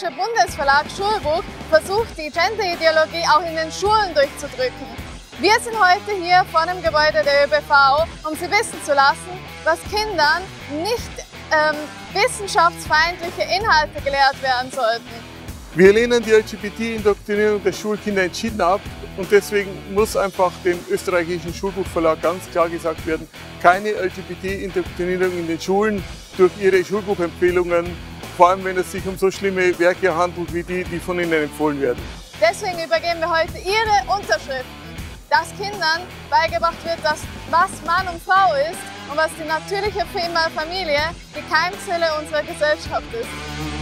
österreichische Bundesverlag Schulbuch versucht, die Gender-Ideologie auch in den Schulen durchzudrücken. Wir sind heute hier vor dem Gebäude der ÖBV, um Sie wissen zu lassen, was Kindern nicht wissenschaftsfeindliche Inhalte gelehrt werden sollten. Wir lehnen die LGBT-Indoktrinierung der Schulkinder entschieden ab und deswegen muss einfach dem österreichischen Schulbuchverlag ganz klar gesagt werden, keine LGBT-Indoktrinierung in den Schulen durch ihre Schulbuchempfehlungen, vor allem wenn es sich um so schlimme Werke handelt wie die, die von Ihnen empfohlen werden. Deswegen übergeben wir heute Ihre Unterschriften, dass Kindern beigebracht wird, was Mann und Frau ist und was die natürliche Familie, die Keimzelle unserer Gesellschaft ist.